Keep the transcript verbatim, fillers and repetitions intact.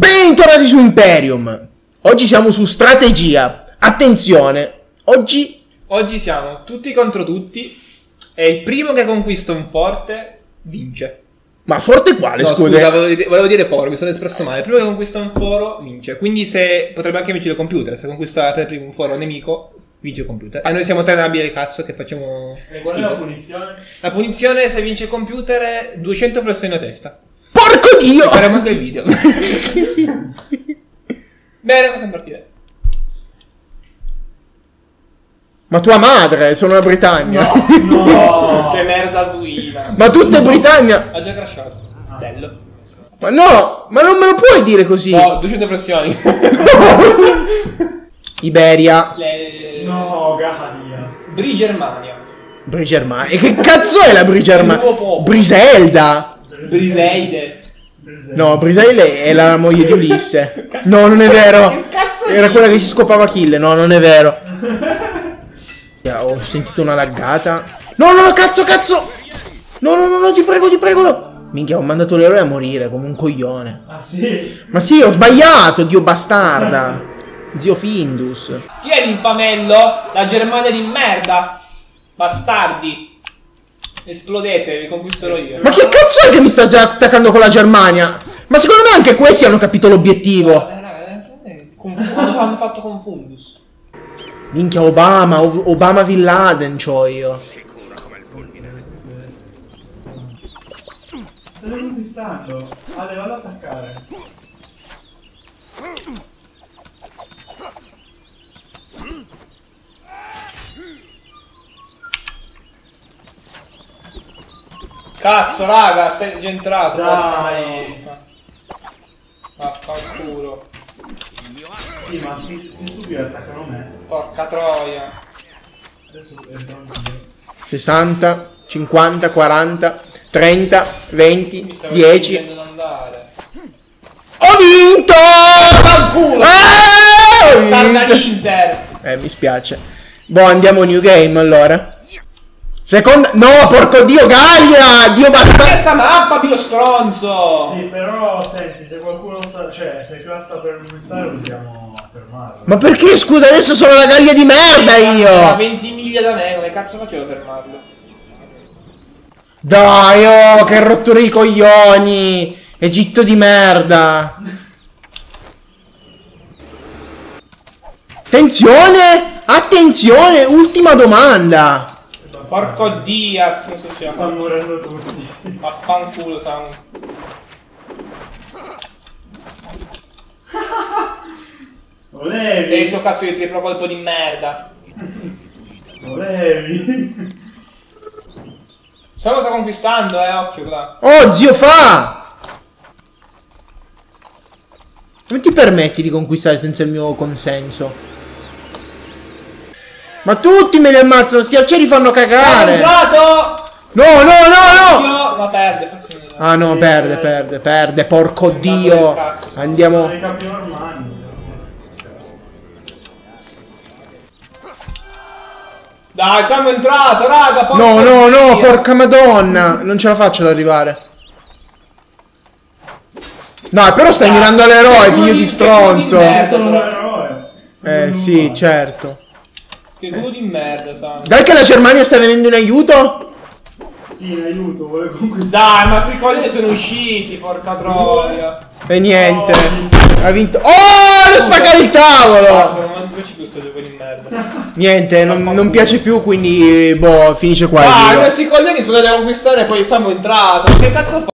Bentornati su Imperium. Oggi siamo su strategia. Attenzione, oggi... Oggi siamo tutti contro tutti e il primo che conquista un forte vince. Ma forte quale, no, scusa? scusa, volevo dire, volevo dire foro, mi sono espresso male. Il primo che conquista un foro vince. Quindi se potrebbe anche vincere il computer. Se conquista per primo un foro nemico, vince il computer. E noi siamo tre nabili del cazzo che facciamo. E qual è la punizione? La punizione se vince il computer è duecento flessioni a testa. Porco dio! Faremo anche il video. Bene, possiamo partire. Ma tua madre, sono la Britannia. No, no. Che merda suina. Ma tutta è Britannia. Ha già crashato. Bello. Ma no, ma non me lo puoi dire così. No, duecento flessioni. Iberia. Le... No, Gallia. Bri Germania. Bri Germania. E che cazzo è la Bri Germania? Briselda. Briseide. No, Briseide è la moglie di Ulisse. No, non è vero. Che cazzo Era quella che si scopava Achille. No, non è vero. Ho sentito una laggata. No, no, no, cazzo, cazzo. No, no, no, no, ti prego, ti prego. No. Minchia, ho mandato l'eroe a morire come un coglione. Ah sì? Ma sì, ho sbagliato, dio bastarda. Zio Findus. Chi è l'infamello? La Germania di merda. Bastardi. Esplodete, vi conquisterò io. Ma che cazzo è che mi sta già attaccando con la Germania? Ma secondo me anche questi hanno capito l'obiettivo. Eh, raga, quando hanno fatto Confundus. Minchia, Obama, Ov- Obama Bin Laden c'ho io. Stai conquistando? Ale, vallo ad attaccare. Cazzo, raga, sei già entrato. Dai. Vaffanculo. Sì, ma sti, sti stupidi attaccano me. Porca troia. Adesso entrano io. sessanta, cinquanta, quaranta, trenta, venti, Mi stavo dieci. facendo andare. Ho vinto! Vaffanculo. Eh, ho Starda vinto! l'Inter. Eh, mi spiace. Boh, andiamo new game allora. Seconda... No, porco dio, Gallia! Dio bastardo! Questa mappa, bio stronzo. Sì, però senti, se qualcuno sta... Cioè, se qua sta per conquistare dobbiamo fermarlo. Ma perché, scusa, adesso sono la Gallia di merda A io! venti miglia da me, come cazzo facevo a fermarlo? Dai, oh, che rottura i coglioni! Egitto di merda! Attenzione! Attenzione! Ultima domanda! Porco Diaz, non so se ce la fa. Stanno morendo tutti. Vaffanculo, Samu. Volevi? E il tuo cazzo di triplo colpo di merda. Volevi? Samu sta conquistando, eh, occhio là. Oh, zio fa! Come ti permetti di conquistare senza il mio consenso? Ma tutti me li ammazzano, sti arcieri fanno È cagare! entrato! No, no, no, no! Occhio! Ma perde, forse non è. Ah no, perde, perde, perde, porco dio! Andiamo... Sono i campi normanni. Dai, siamo entrato, raga! Porca No, no, no, Dio. porca madonna! Non ce la faccio ad arrivare. No, però stai mirando all'eroe, figlio di stronzo! Eh, Sono un eroe. Eh sì, certo. Che culo di merda, Samu. Dai che la Germania sta venendo in aiuto? Sì, in aiuto, vuole conquistare. Dai, ma sti coglioni sono usciti, porca troia. E niente. Ha vinto... Oh, devo spaccare il tavolo! Basta, non mi piace più sto gioco di merda. Niente, non, non piace più, quindi boh, finisce qua il Ah, video. questi coglioni sono da conquistare e poi siamo entrato. Che cazzo fa?